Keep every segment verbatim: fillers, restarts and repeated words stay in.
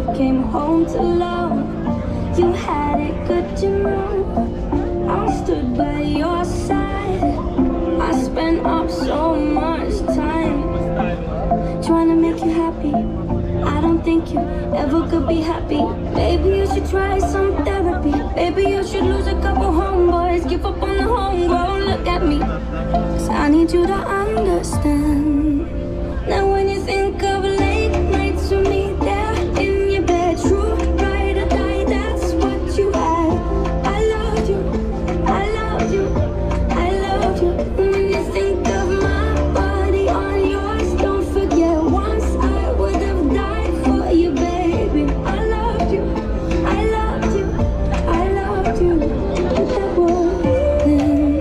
came home to love. You had it good, you know. I stood by your side. I spent up so much time trying to make you happy. I don't think you ever could be happy. Maybe you should try some therapy. Maybe you should lose a couple homeboys, give up on the homegrown. Look at me, 'cause I need you to understand. Now when you think of late nights with me there in your bed, true ride or die, that's what you had. I loved you, I loved you, I loved you. When you think of my body on yours, don't forget once I would have died for you, baby. I loved you, I loved you, I loved you. But that was then.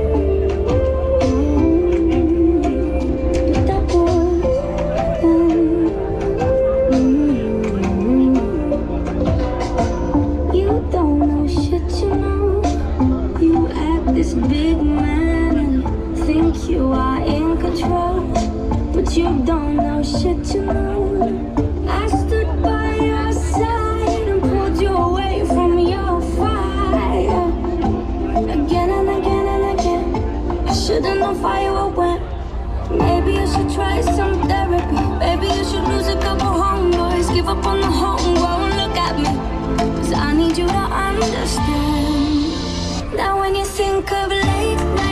But that was then. You don't know shit, you know. You act this big man and think you are in control, but you don't know shit, you know. I stood by your side and pulled you away from your fire again and again and again. I should've known fire would win. Maybe you should try some therapy. Maybe you should lose a couple homeboys, give up on the homegrown. Look at me, 'cause I need you to understand. Now when you think of late night